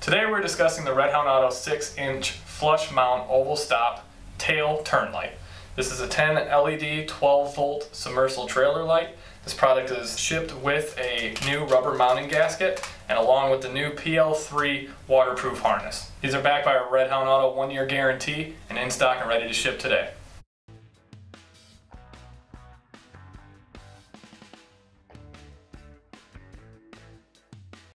Today we're discussing the Red Hound Auto 6-inch flush mount oval stop tail turn light. This is a 10 LED 12 volt submersible trailer light. This product is shipped with a new rubber mounting gasket and along with the new PL3 waterproof harness. These are backed by a Red Hound Auto 1-year guarantee and in stock and ready to ship today.